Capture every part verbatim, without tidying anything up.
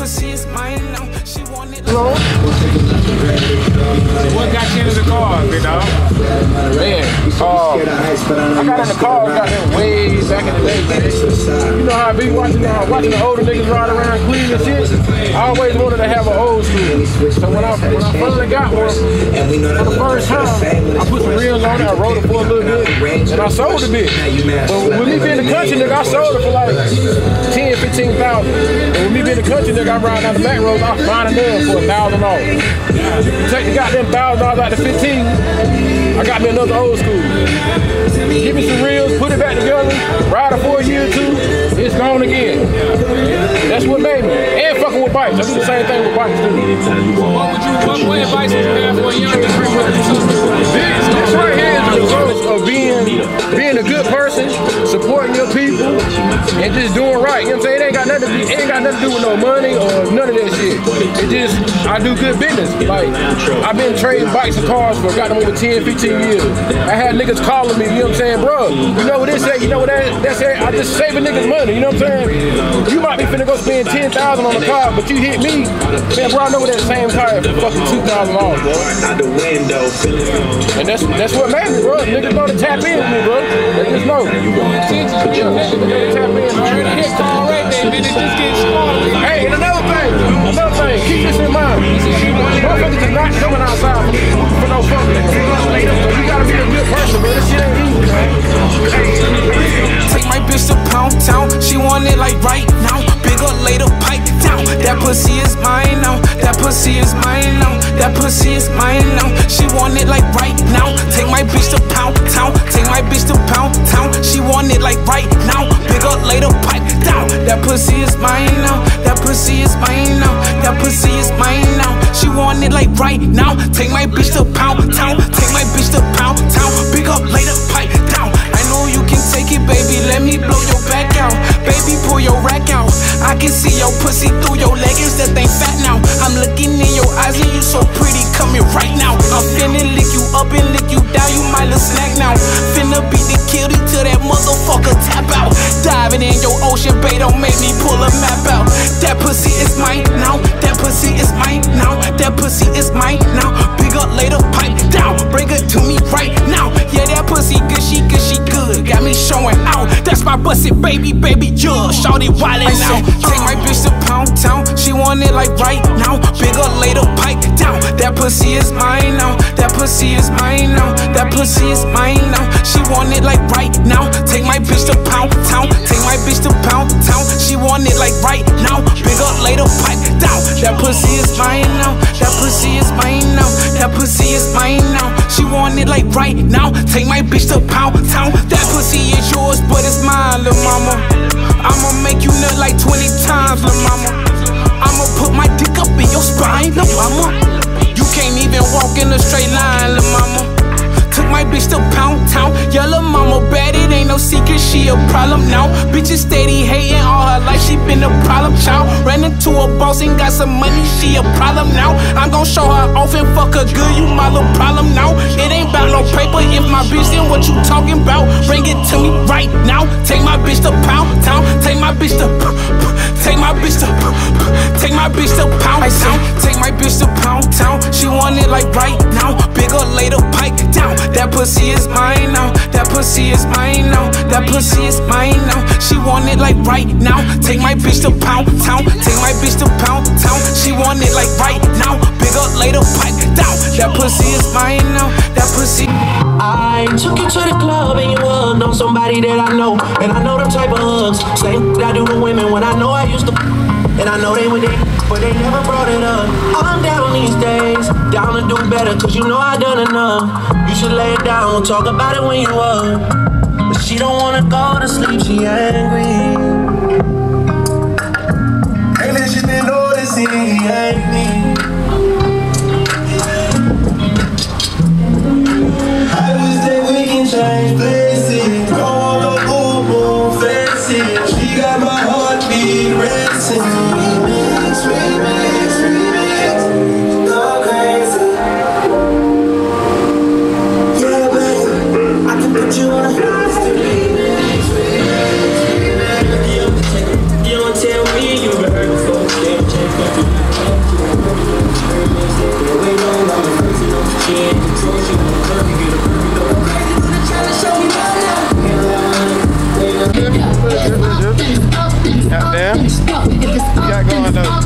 pussy is mine now. She want it. Hello? What got you into the car, big dog? Man, uh, I got in the car, got them way back in the day, man. You know how I be watching, uh, watching the older niggas ride around clean and shit? I always wanted to have an old school. So when I, when I finally got one, for the first time, I put some reels on it, I rode it for a little bit, and I sold a bit. But when me being in the country, nigga, I sold it for like ten, fifteen thousand. And when me being in the country, nigga, I ride down the back roads, I find another for a thousand dollars. Take the goddamn thousand dollars out to fifteen, I got me another old school. Give me some reels, put it back together, ride it for a year or two, it's gone again. That's what made me. And fucking with bikes. I do the same thing with bikes too. What would you, what, what advice would you have for a young man? This right here is the result of being, being a good person, supporting your people, and just doing right. You know what I'm saying? It ain't got nothing to, be, it ain't got nothing to do with no money or none of that shit. It just, I do good business. Like, I've been trading bikes and cars for got them over ten, fifteen years. I had niggas calling me, you know what I'm saying, bro, you know what this at, you know what that, that's at, I just saving niggas money, you know what I'm saying? You might be finna go spend ten thousand on a car, but you hit me, man, bro, I know that same car for fucking two thousand dollars, bro. And that's that's what made me, bro. Niggas know to tap in with me, bro. They just know. Yeah, niggas know to tap in. Hey, and another thing, another thing, keep this in mind. Motherfuckers is not coming outside for no fuck nigga. So you gotta be a good person, bro. This shit ain't easy, man. Take my bitch to Pound Town, she want it like right now. Bigger, later, pipe down. That pussy is mine now. That pussy is mine now. That pussy is mine now. She want it like right now. Take my bitch to Pound Town. Take my bitch to Pound Town. She want it like right now. Bigger, later, pipe down. That pussy is mine now. That pussy is mine now. That pussy is mine now. She want it like right now. Take my bitch to Pound Town. Take my bitch to Pound Town. Big up, later, pipe down. I know you can take it, baby. Let me blow your back out. Baby, pull your rack out. I can see your pussy through your leggings that ain't fat now. I'm looking in your eyes and you so pretty, come here right now. I'm finna lick you up and lick you down, you my little snack now. Finna beat the kitty till that motherfucker tap out. Diving in your ocean, babe, don't make me pull a map out. That pussy is mine now. That pussy is mine now. That pussy is mine now. Big up, later, pipe down. Bring it to me right now. Yeah, that pussy good, she good, she good. Got me showing out. That's my busted baby, baby, yeah. Shawty wildin' now. Take my bitch to Pound Town. She want it like right now. Bigger, later, pipe down. That pussy is mine now. That pussy is mine now. That pussy is mine now. She want it like right now. Take my bitch to Pound Town. Take my bitch to Pound Town. She want it like right now. Bigger, later, pipe down. That pussy is mine now. That pussy is mine now. That pussy is mine now. She want it like right now. Take my bitch to Pound Town. That pussy is yours, but it's mine, lil' mama. I'ma make you nut like twenty times, lil' mama. I'ma put my dick up in your spine, lil' mama. You can't even walk in a straight line, lil' mama. Took my bitch to Pound Town. Yeah, lil' mama bad, it ain't no secret, she a problem now. Bitches steady hating all her life, she been a problem child. Ran into a boss and got some money, she a problem now. I'm gon' show her off and fuck her good, you my little problem now. It ain't about no paper, if my bitch then what you talking about? Bring it to me right now. Take my bitch to Pound Town. Take my bitch to Take my bitch to Take my bitch to Pound Town. Take my bitch to Pound Town. She want it like right now. Bigger, later, pipe down. That pussy is mine now. That pussy is mine now. That pussy is mine now. She want it like right now. Take my bitch to Pound Town. Take my bitch to Pound Town. She want it like right now. Bigger, later, pipe down. That pussy is mine now. That pussy. I took you to the club and you hugged on somebody that I know. And I know them type of hugs. Same I do to women when I know I used to. And I know they were there, but they never brought it up. I'm down these days, down to do better, cause you know I done enough. You should lay it down, we'll talk about it when you up. But she don't wanna go to sleep, she angry. Lately she been noticing he ain't me. I wish that we can change places. Go on the boom boom faces. She got my heartbeat racing. Remix, remix, remix, go crazy. Yeah, baby, I can put you on a remix, remix, remix. You don't tell me you heard before. Goddamn. You got going though.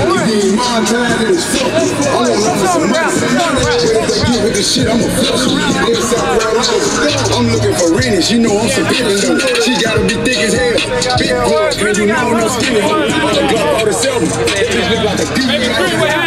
These mom tired and it's fuck. I want to run some money. If they give it the shit, I'm a flush. They stop right on. I'm looking for Rennie. She know I'm forgiving them. She gotta be thick as hell. Big boy, can you know no skinny? I'm a Glock forty-seven. This look like a D V D.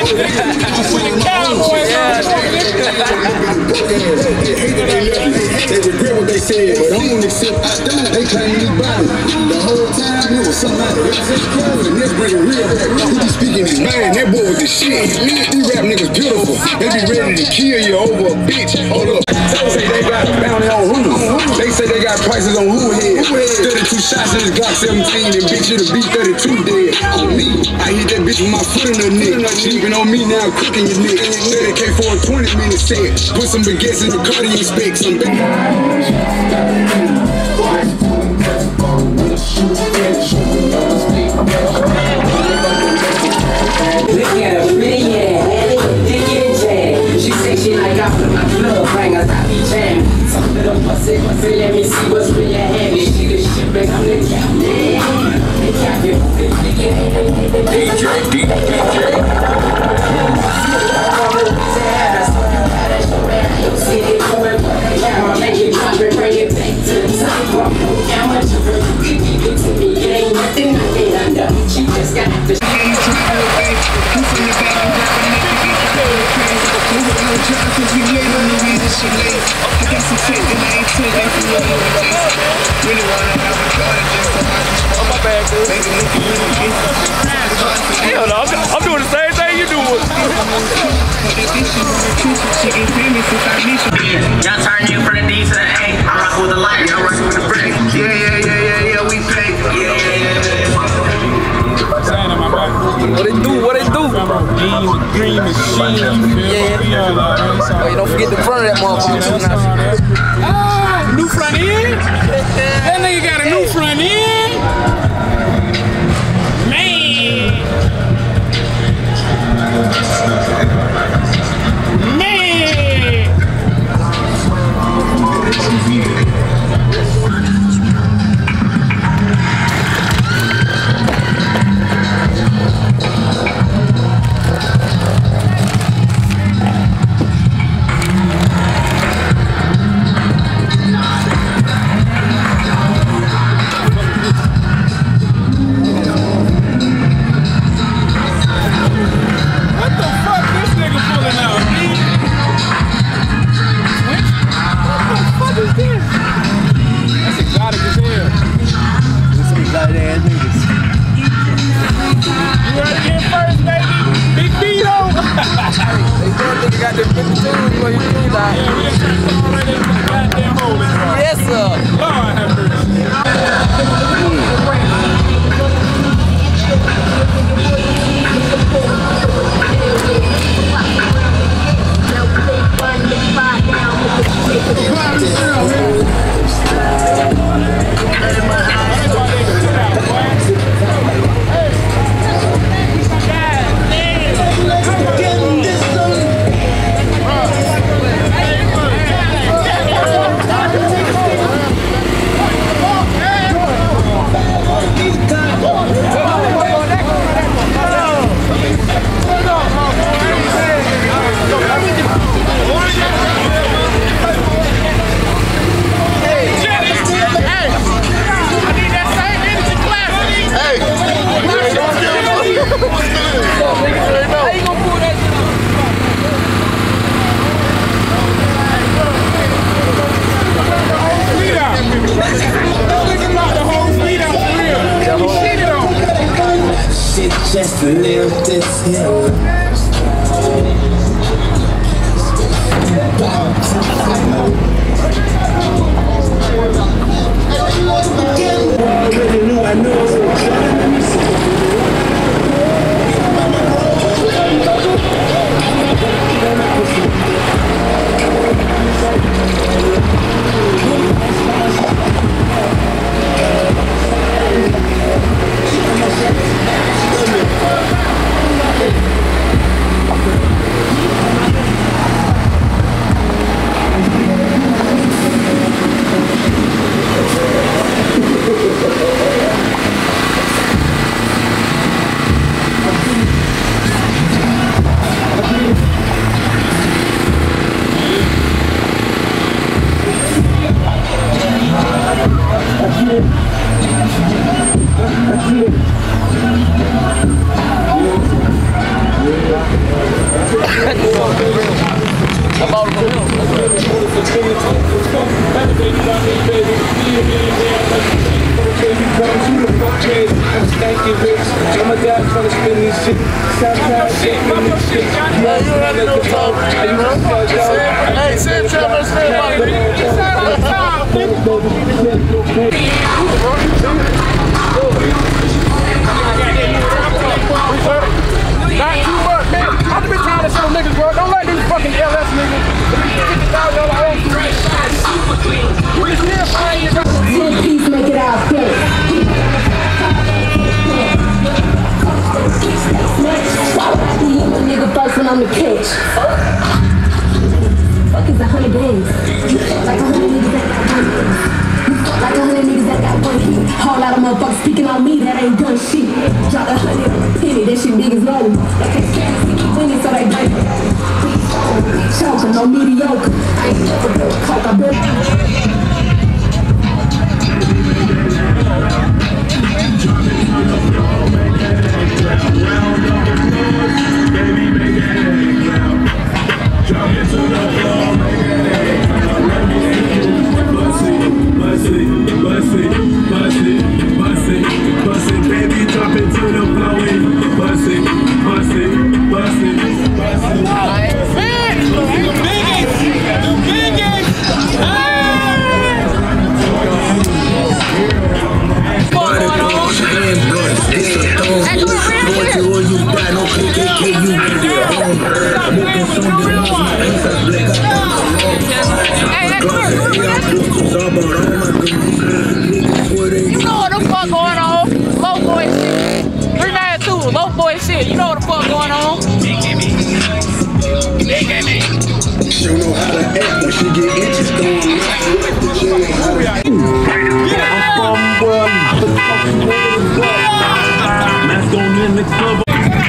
They regret what they said, but I don't accept. I don't. They claim me body. The whole time it was somebody else's clothes, and let's bring it real back. He be speaking his mind. That boy was the shit. These rap niggas beautiful. They be ready to kill you over a bitch. Hold up. They say they got a bounty on who? They say they got prices on who head. thirty-two shots in his Glock seventeen, and bitch it'll be thirty-two dead. On me, I hit that bitch with my foot in her neck. Sleeping on me now, cooking your neck. thirty K for a twenty minute set. Put some baguettes in the cardio specs. Some big. Look at her pretty ass, dick and jam. She say she like I put my club bangers, I be jamming. Some little pussy, pussy, let me see what's really heavy. She the shit, but I'm the captain. The captain, D J, D J. Bring it back to the top. How much of her you can give it to me? It ain't nothing I can't undo. She just got the Hell no, I'm, I'm doing the same thing you doing. Y'all turn you from the D to the A. I rock with the light, y'all rock with the brick. Yeah, yeah, yeah, yeah, yeah, we pay. Yeah, yeah, yeah. What they do? What they do? Green machine. Yeah. Wait, don't forget the front of that motherfucker. Ah, new front end. That nigga got a new front end. Man. Man. Yes, sir. Lord have just to live this hill. Already knew I knew it Snapchat, trying to spin this shit. Snapchat, spin this shit. Hey, you already know talk. Hey, say tell me say about it. Not too much, man. I've been trying to show niggas, bro. Don't let these fucking L S niggas fifty thousand dollars One piece, make it out quick. Nigga first when I'm the catch. Fuck is a hundred days. Like a hundred niggas that got one. Like a hundred niggas that got one. Whole lot of motherfuckers speaking on me that ain't done shit. Drop a hundred on a penny, that shit big as money. They can't stand to keep winning, so they break it. Choking, no mediocre. I ain't never been coke, I been. You know what the fuck going on? She don't know how to act, but she get inches going up. She don't know how to act. Let's go in the club.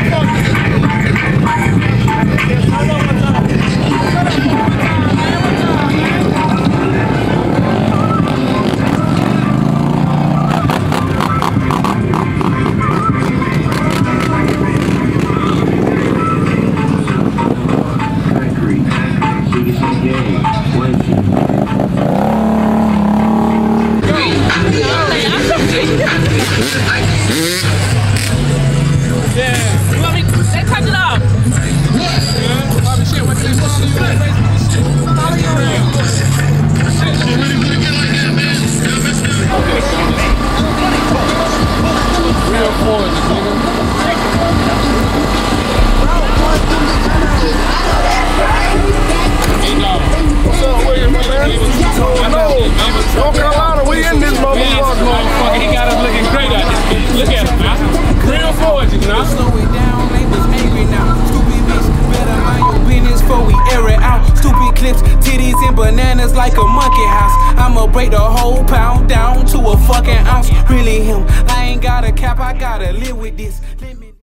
North Carolina, we in this motherfucker. He got us looking great out this. Look at him, man. Real forward, you know. Slow it down, neighbors angry now. Stupid bitch, better mind your business before we air it out. Stupid clips, titties and bananas like a monkey house. I'ma break the whole pound down to a fucking ounce. Really him, I ain't got a cap, I gotta live with this.